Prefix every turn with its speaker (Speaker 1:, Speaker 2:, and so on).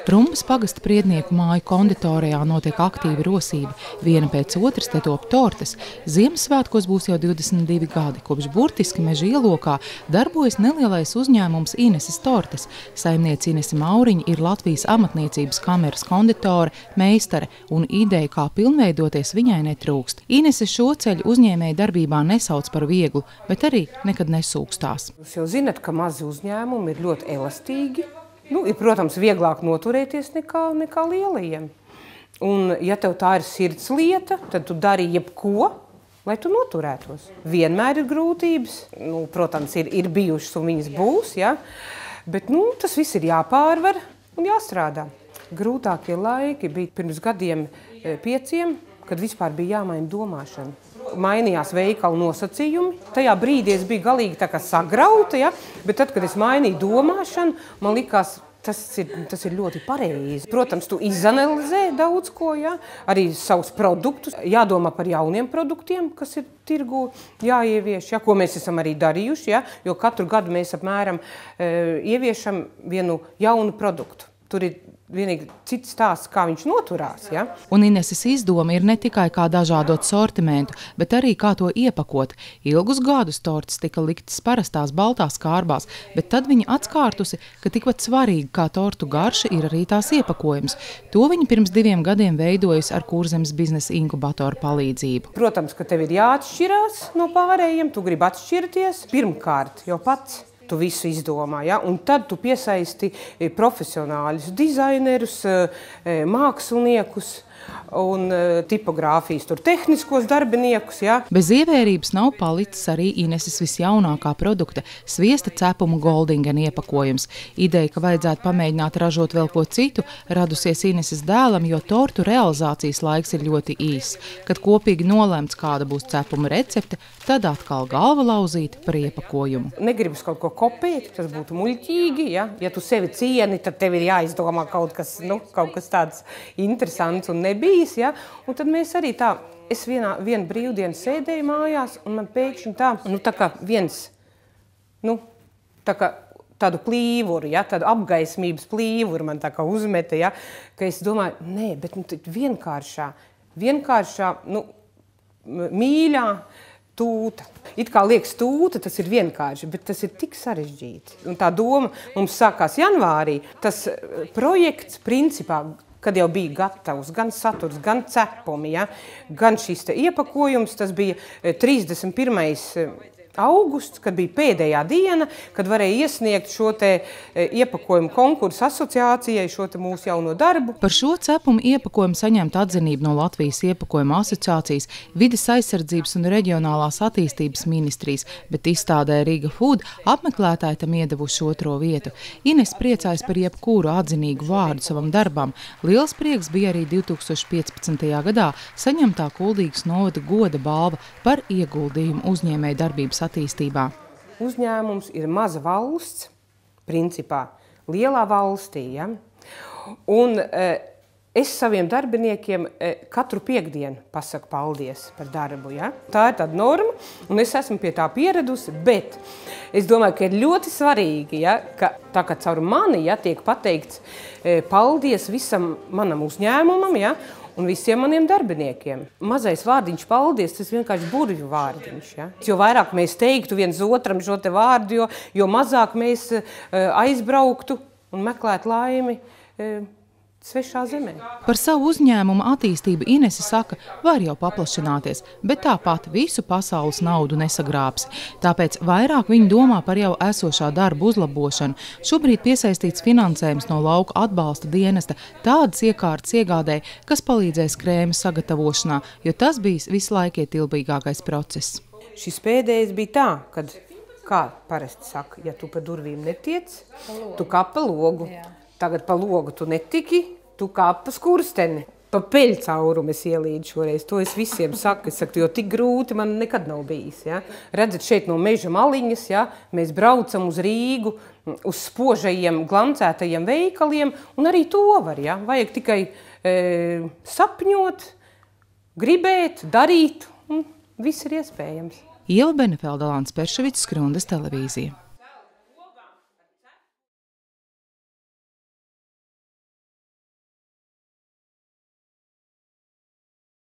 Speaker 1: Rumbas pagasta Priednieku māju konditorijā notiek aktīva rosība. Viena pēc otras te top tortes. Ziemassvētkos būs jau 22 gadi, kopš burtiski Meža ielokā darbojas nelielais uzņēmums Ineses tortes. Saimniece Inese Mauriņa ir Latvijas amatniecības kameras konditore, meistare, un ideja, kā pilnveidoties, viņai netrūkst. Inese šo ceļu uzņēmēju darbībā nesauc par vieglu, bet arī nekad nesūkstās.
Speaker 2: Jūs jau zinat, ka mazi uzņēmumi ir ļoti elastīgi. Ir, protams, vieglāk noturēties nekā lielajiem. Un, ja tev tā ir sirds lieta, tad tu dari jebko, lai tu noturētos. Vienmēr ir grūtības. Protams, ir bijušas un viņas būs, ja? Bet tas viss ir jāpārvar un jāstrādā. Grūtākie laiki bija pirms gadiem 5, kad vispār bija jāmaina domāšana. Mainījās veikalu nosacījumi. Tajā brīdī es biju galīgi tā kā sagrauta, ja? Bet tad, kad es mainīju domāšanu, man likās, tas ir ļoti pareizi. Protams, tu izanalizē daudz ko, ja? Arī savus produktus. Jādomā par jauniem produktiem, kas ir tirgu jāievieš, ja? Ko mēs esam arī darījuši, ja? Jo katru gadu mēs apmēram ieviešam vienu jaunu produktu. Tur ir vienīgi cits stāsts, kā viņš noturās. Ja?
Speaker 1: Un Ineses izdoma ir ne tikai kā dažādot sortimentu, bet arī kā to iepakot. Ilgus gadus tortes tika liktas parastās baltās kārbās, bet tad viņa atskārtusi, ka tikpat svarīgi kā tortu garša ir arī tās iepakojums. To viņa pirms 2 gadiem veidojas ar Kurzemes biznesa inkubatoru palīdzību.
Speaker 2: Protams, ka tev ir jāatšķirās no pārējiem, tu gribi atšķirties. Pirmkārt, jau pats tu visu izdomā, ja? Un tad tu piesaisti profesionāļus, dizainerus, māksliniekus un tipogrāfijas, tehniskos darbiniekus. Ja?
Speaker 1: Bez ievērības nav palicis arī Ineses visjaunākā produkta – sviesta cepumu Goldingen iepakojums. Ideja, ka vajadzētu pamēģināt ražot vēl ko citu, radusies Ineses dēlam, jo tortu realizācijas laiks ir ļoti īss. Kad kopīgi nolemts, kāda būs cepuma recepte, tad atkal galva lauzīt par iepakojumu.
Speaker 2: Negribas kaut ko kopēt, tas būtu muļķīgi. Ja tu sevi cieni, tad tev ir jāizdomā kaut kas tāds interesants un nebijis. Ja? Un tad mēs arī tā, es vienu brīvdienu sēdēju mājās, un man pēkšņi tā kā viens, tādu plīvuru, ja? Tādu apgaismības plīvuru man tā kā uzmeta, ja? Ka es domāju, nē, bet vienkāršā, mīļā tūta. It kā liekas tūta, tas ir vienkārši, bet tas ir tik sarežģīti. Un tā doma mums sākās janvārī. Tas projekts principā, kad jau bija gatavs, gan saturs, gan cepumi, ja? Gan šis iepakojums, tas bija 31. augusts, kad bija pēdējā diena, kad varēja iesniegt šo iepakojumu konkursu asociācijai, šo mūsu jauno darbu.
Speaker 1: Par šo cepumu iepakojumu saņemt atzinību no Latvijas iepakojuma asociācijas, Vides aizsardzības un reģionālās attīstības ministrijas, bet izstādē Riga Food apmeklētāji tam iedevuši 2. vietu. Ines priecājas par jebkuru atzinīgu vārdu savam darbam. Liels prieks bija arī 2015. gadā saņemtā Kuldīgas novada goda balva par ieguldījumu uzņēmēju darbības attīstībā.
Speaker 2: Uzņēmums ir maza valsts, principā lielā valstī. Ja? Un es saviem darbiniekiem katru piektdienu pasaku paldies par darbu. Ja? Tā ir tāda norma, un es esmu pie tā pieradusi, bet es domāju, ka ir ļoti svarīgi, ja? Ka tā kā caur mani tiek pateikts paldies visam manam uzņēmumam, ja? Un visiem maniem darbiniekiem. Mazais vārdiņš paldies, tas vienkārši burvju vārdiņš. Ja? Jo vairāk mēs teiktu viens otram šo vārdu, jo mazāk mēs aizbrauktu un meklētu laimi svešā zemē.
Speaker 1: Par savu uzņēmumu attīstību Inese saka, var jau paplašināties, bet tāpat visu pasaules naudu nesagrābsi. Tāpēc vairāk viņi domā par jau esošā darba uzlabošanu. Šobrīd piesaistīts finansējums no lauka atbalsta dienesta tādas iekārtas iegādē, kas palīdzēs krēma sagatavošanā, jo tas bijis vislaikietilpīgākais process.
Speaker 2: Šis pēdējais bija tā, kad, kā parasti saka, ja tu pa durvīm netiec, tu kāp pa logu. Tagad pa logu tu netiki, tu kāp pa skursteni. Pa peļcaurumu es ielīdu šoreiz. To es visiem saku. Es saku, jo tik grūti man nekad nav bijis. Ja? Redzat šeit no Meža maliņas, ja? Mēs braucam uz Rīgu, uz spožajiem, glancētajiem veikaliem, un arī to var. Ja? Vajag tikai sapņot, gribēt, darīt, un viss ir iespējams.
Speaker 1: Ieva Benefelda, Alāns Perševics, Skrundas televīzija.